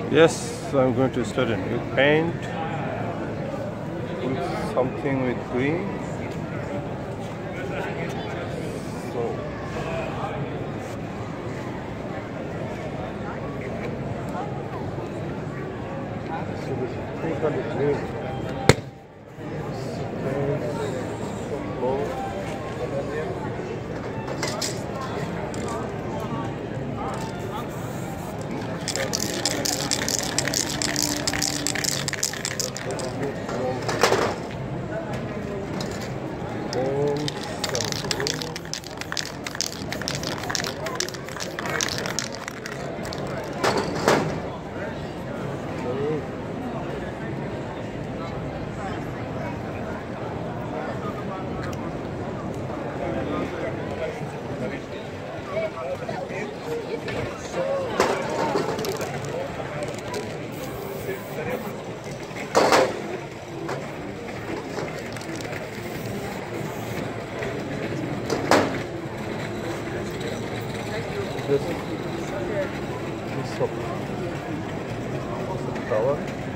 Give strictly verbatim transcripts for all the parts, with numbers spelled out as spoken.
Yes, I'm going to start a new paint with something with green. So, so this is three hundred green. This this top tower.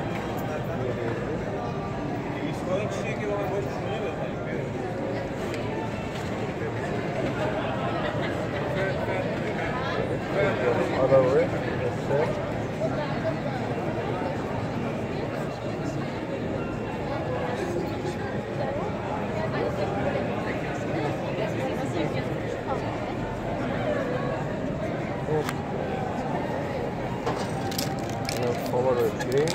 Other way, that's it. Forward with green.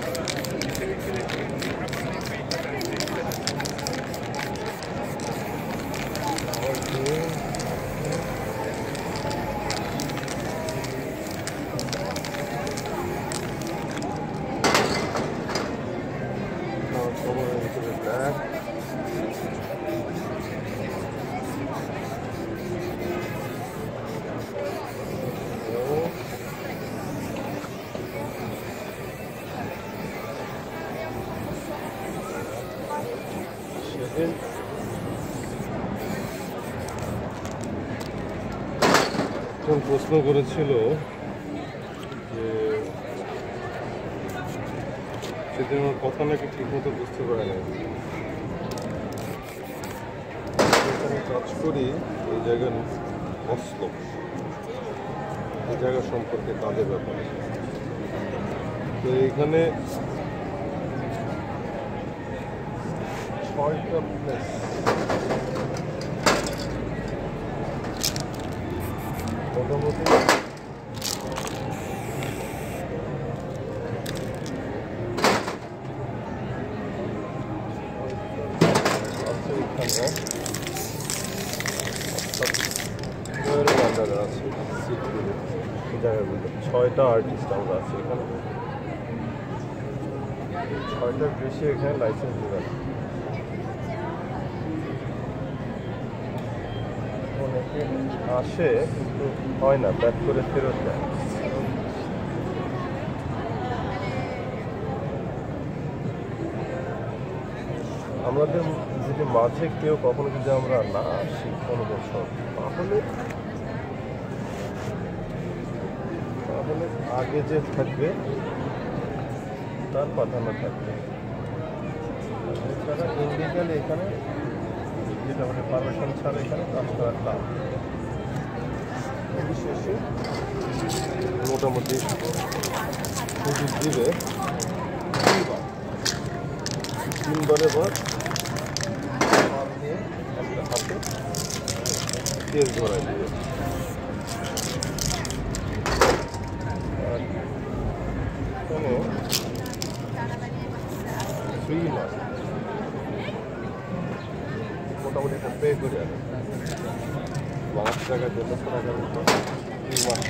Forward green. Now forward into the black. একজন প্রশ্ন করেছিল যে সেদিন আমার কথা নাকি ঠিক মতো বুঝতে পারে না। এখানে কাজ করি এই জায়গার অস্ত এই জায়গা সম্পর্কে কাজের ব্যাপারে। তো এইখানে ছয়টা প্লেস মোটামুটি আছে জায়গাগুলো ছয়টা আর্টিস্ট আমরা আছি এখানে। ছয়টার বেশি এখানে লাইসেন্স দেবে না। অনেকে আসে কিন্তু হয় না, ব্যাক করে ফেরত দেয়। আমাদের যদি মাঝে কেউ কখনো যদি আমরা না আসি কোনো বছর, তাহলে তাহলে আগে যে থাকবে তার প্রাধান্য থাকবে। এছাড়া ইন্ডিভিজুয়ালি এখানে যেটা মানে পারমিশন ছাড়া এখানে কাজ করার লাভ শেষে মোটামুটি সুযোগ দিবে তিনবারে বার দিয়ে একটা হাতে তেল ধরাই দিবে। আর কোনো ফ্রি না, মোটামুটি একটা পে করে আনে পাঁচ টাকা দেড়শো টাকার মতো এই মাসে।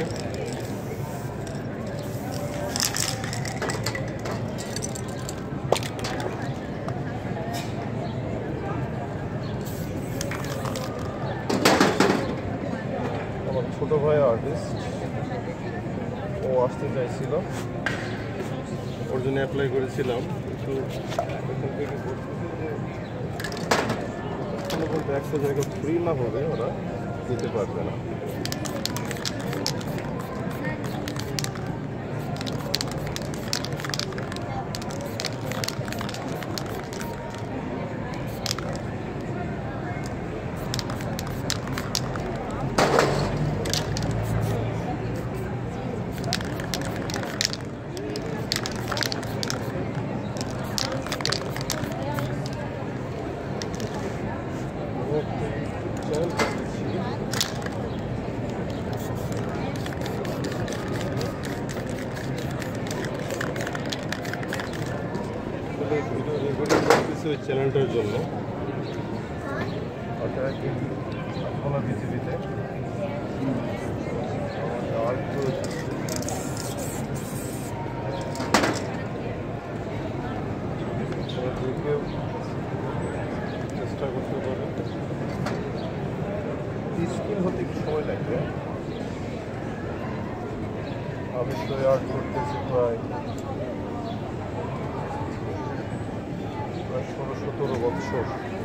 আমার ছোট ভাই আর্টিস্ট, ও আসতে চাইছিল, ওর জন্য অ্যাপ্লাই করেছিলাম, কিন্তু এখান থেকে বলতে একটা জায়গা ফ্রি না হবে ওরা দিতে পারবে না। ওই চ্যানেলটার জন্য অর্থাৎ কোনো পৃথিবীতে কেউ চেষ্টা করতে পারে। স্কিল হতে একটু সময় লাগবে। আমি তো আর্ট করতেছি প্রায় প্রায় ষোলো সতেরো বছর।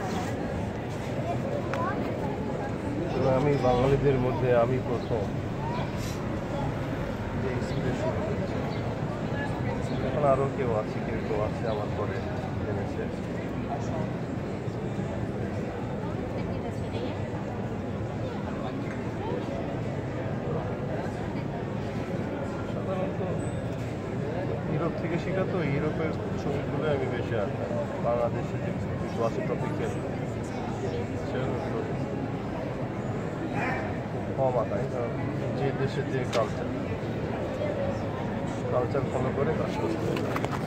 আমি বাঙালিদের মধ্যে আমি প্রথম যে স্কিলে শুরু করেছি। এখন আরও কেউ আছে, কেউ কেউ আছে আমার পরে জেনেছে। সাধারণত ইউরোপ থেকে শেখা তো, ইউরোপের ছবিগুলো আমি বেশি আঁকা। বাংলাদেশে যে কিছু আছে টপিক্যাল সেগুলো কম আঁকাই, কারণ যে দেশের যে কালচার কালচার ফলো করে কাজ করতে হবে।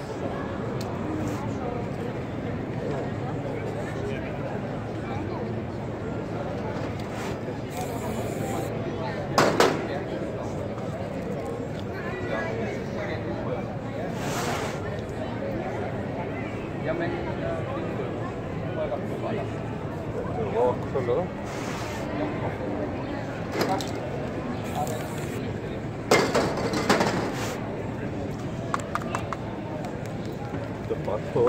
রক হলো পাথর,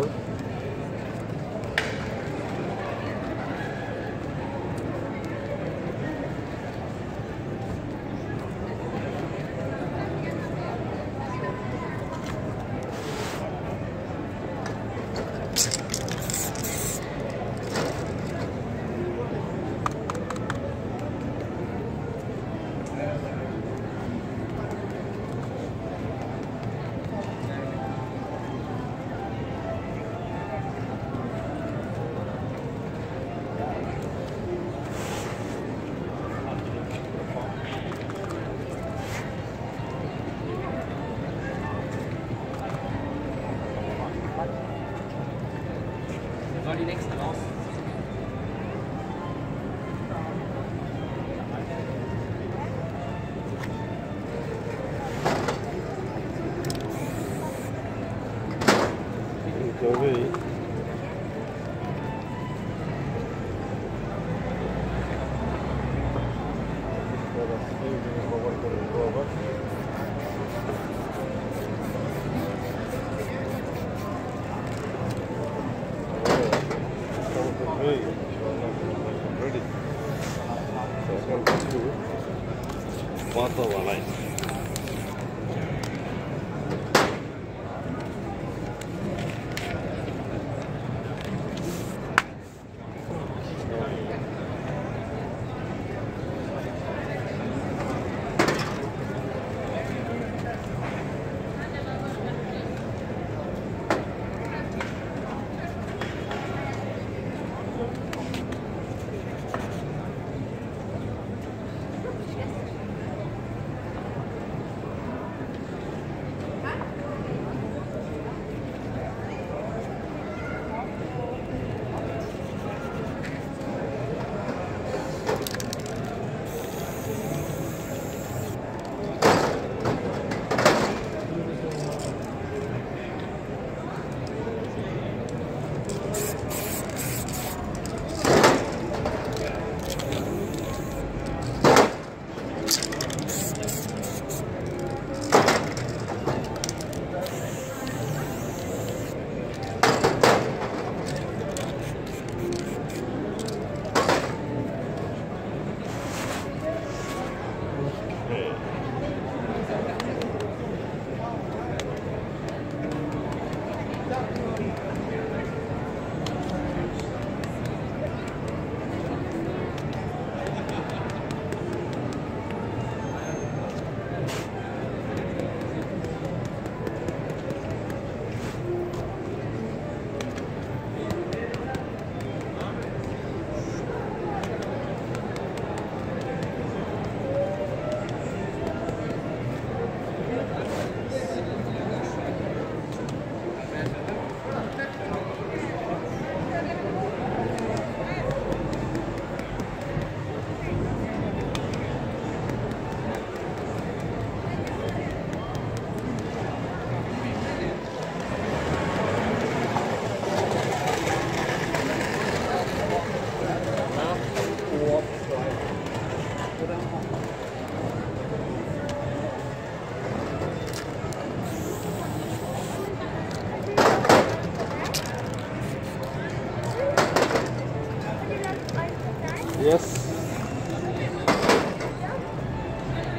Die nächste raus. তবেই কভার করে দেবো আবার। Ready. So I'm going to do water line.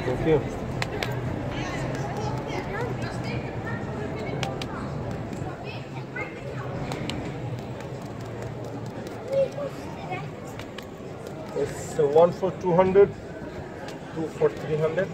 Thank you. It's uh, one for two hundred, two for three hundred.